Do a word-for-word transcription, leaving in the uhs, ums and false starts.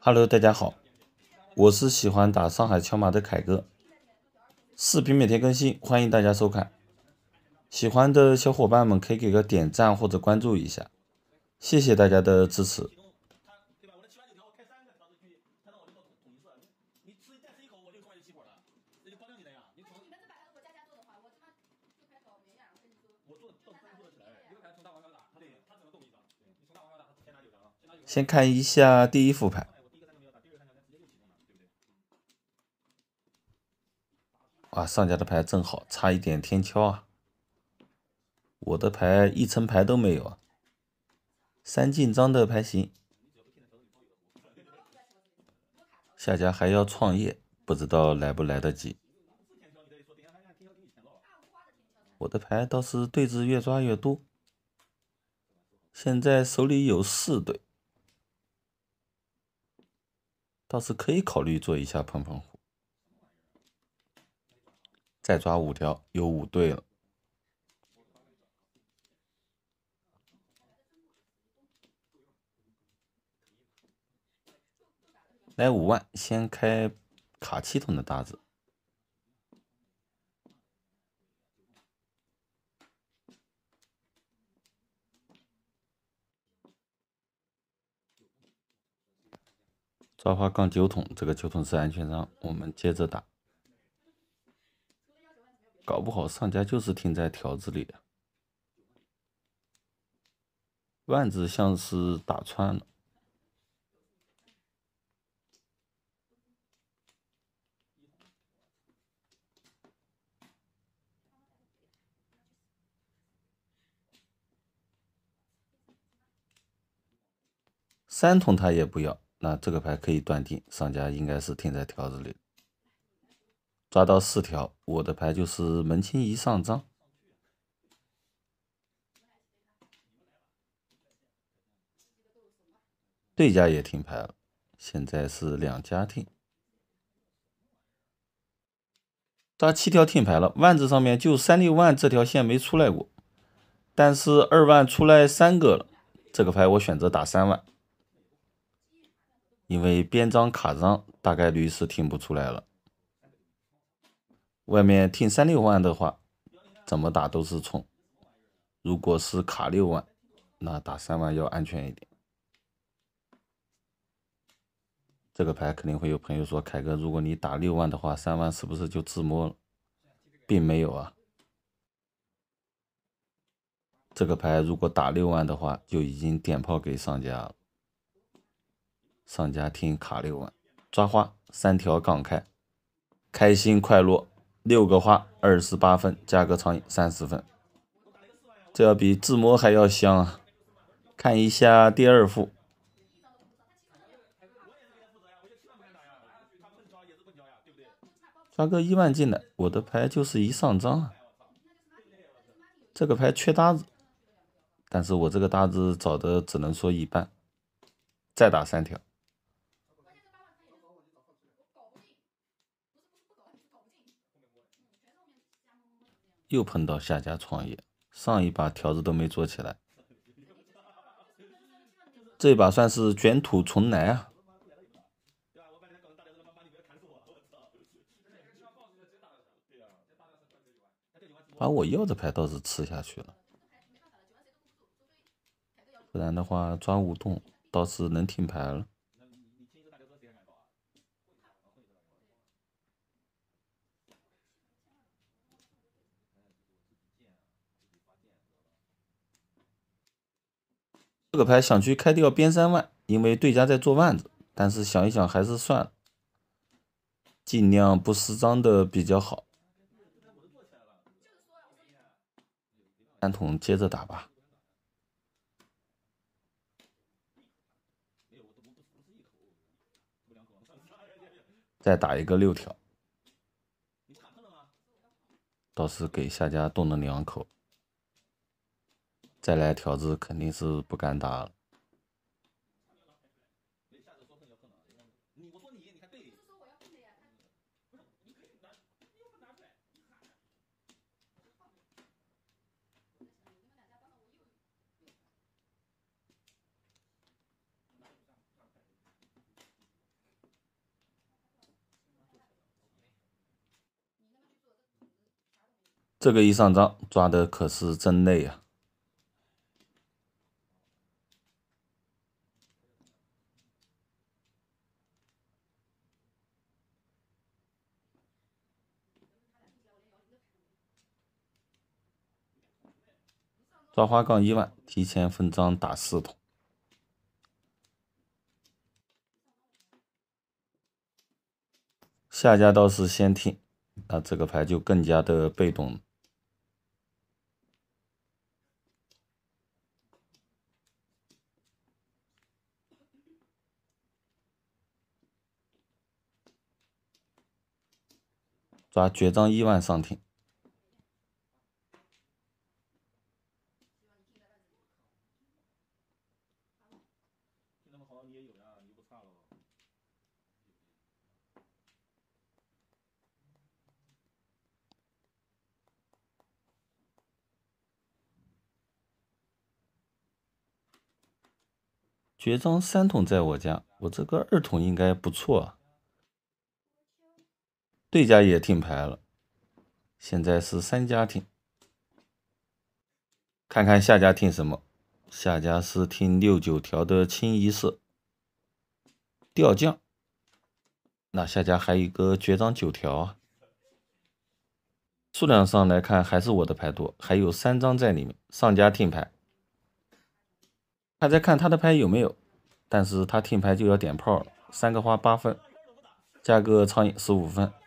Hello，大家好，我是喜欢打上海敲马的凯哥，视频每天更新，欢迎大家收看。喜欢的小伙伴们可以给个点赞或者关注一下，谢谢大家的支持。先看一下第一副牌。哇，上家的牌正好，差一点天敲啊！我的牌一层牌都没有啊。三进张的牌型，下家还要创业，不知道来不来得及。我的牌倒是对子越抓越多，现在手里有四对，倒是可以考虑做一下碰碰胡。再抓五条，有五对了。来五万，先开卡七筒的大子。抓花杠九筒，这个九筒是安全张，我们接着打。搞不好上家就是停在条子里的，万子像是打穿了。三筒他也不要，那这个牌可以断定上家应该是停在条子里。抓到四条，我的牌就是门清一上张。对家也停牌了，现在是两家停。抓七条停牌了，万字上面就三六万这条线没出来过，但是二万出来三个了，这个牌我选择打三万，因为边张卡张大概率是听不出来了。外面听三六万的话，怎么打都是冲。如果是卡六万，那打三万要安全一点。这个牌肯定会有朋友说，凯哥，如果你打六万的话，三万是不是就自摸了？并没有啊。这个牌如果打六万的话，就已经点炮给上家了。上家听卡六万，抓花三条杠开，开心快乐，六个花二十八分，加个长赢三十分，这要比自摸还要香啊！看一下第二副。抓个一万进来，我的牌就是一上张啊。这个牌缺搭子，但是我这个搭子找的只能说一般。再打三条，又碰到下家创业，上一把条子都没做起来，这一把算是卷土重来啊。把我要的牌倒是吃下去了，不然的话抓五洞倒是能停牌了。这个牌想去开掉边三万，因为对家在做万子，但是想一想还是算了，尽量不失张的比较好。三筒接着打吧，再打一个六条，倒是给下家动了两口。再来条子肯定是不敢打了。 这个一上张抓的可是真累啊！抓花杠一万，提前分张打四筒。下家倒是先听，那这个牌就更加的被动了。抓绝张一万上听。绝张三筒在我家，我这个二筒应该不错啊。对家也听牌了，现在是三家听，看看下家听什么。下家是听六九条的清一色吊将，那下家还有一个绝张九条啊。数量上来看还是我的牌多，还有三张在里面。上家听牌，还在看他的牌有没有，但是他听牌就要点炮了。三个花八分，加个苍蝇十五分。